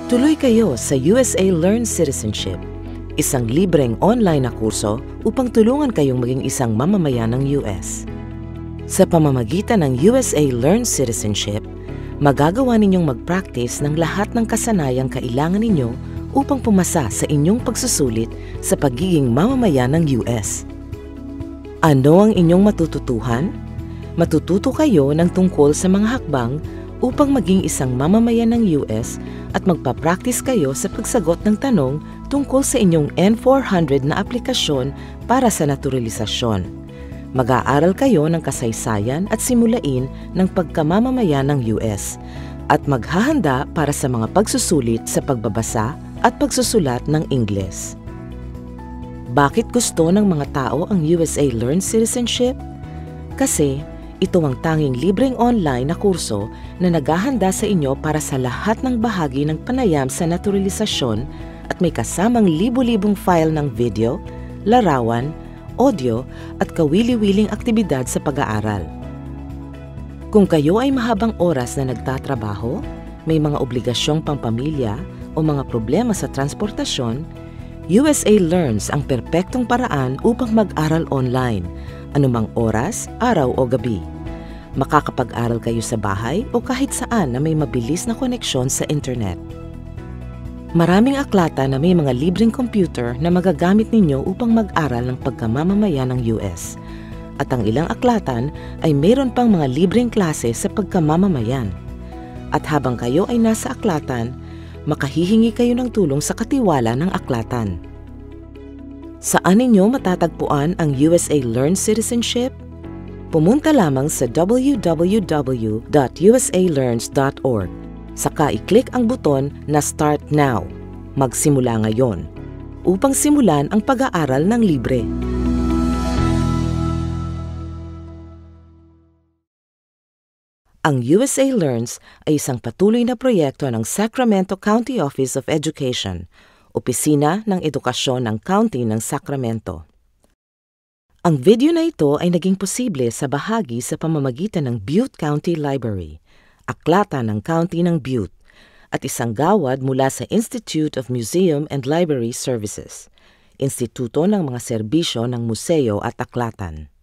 Tuloy kayo sa USA Learn Citizenship, isang libreng online na kurso upang tulungan kayong maging isang mamamayan ng US. Sa pamamagitan ng USA Learn Citizenship, magagawa ninyong mag-practice ng lahat ng kasanayang kailangan ninyo upang pumasa sa inyong pagsusulit sa pagiging mamamayan ng US. Ano ang inyong matututuhan? Matututo kayo ng tungkol sa mga hakbang upang maging isang mamamayan ng US at magpa-practice kayo sa pagsagot ng tanong tungkol sa inyong N400 na aplikasyon para sa naturalisasyon. Mag-aaral kayo ng kasaysayan at simulain ng pagkamamamayan ng US at maghahanda para sa mga pagsusulit sa pagbabasa at pagsusulat ng Ingles. Bakit gusto ng mga tao ang USA Learn Citizenship? Kasi ito ang tanging libreng online na kurso na naghahanda sa inyo para sa lahat ng bahagi ng panayam sa naturalisasyon at may kasamang libu-libong file ng video, larawan, audio at kawili-wiling aktibidad sa pag-aaral. Kung kayo ay mahabang oras na nagtatrabaho, may mga obligasyong pampamilya o mga problema sa transportasyon, USA Learns ang perpektong paraan upang mag-aral online, anumang oras, araw o gabi. Makakapag-aral kayo sa bahay o kahit saan na may mabilis na koneksyon sa internet. Maraming aklata na may mga libreng computer na magagamit ninyo upang mag-aral ng pagkamamamayan ng US. At ang ilang aklatan ay mayroon pang mga libreng klase sa pagkamamamayan. At habang kayo ay nasa aklatan, makahihingi kayo ng tulong sa katiwala ng aklatan. Saan ninyo matatagpuan ang USA Learn Citizenship? Pumunta lamang sa www.usalearns.org. Saka i-click ang buton na Start Now, magsimula ngayon, upang simulan ang pag-aaral ng libre. Ang USA Learns ay isang patuloy na proyekto ng Sacramento County Office of Education, Opisina ng Edukasyon ng County ng Sacramento. Ang video na ito ay naging posible sa bahagi sa pamamagitan ng Butte County Library, aklata ng County ng Butte, at isang gawad mula sa Institute of Museum and Library Services, Instituto ng mga Serbisyo ng Museo at Aklatan.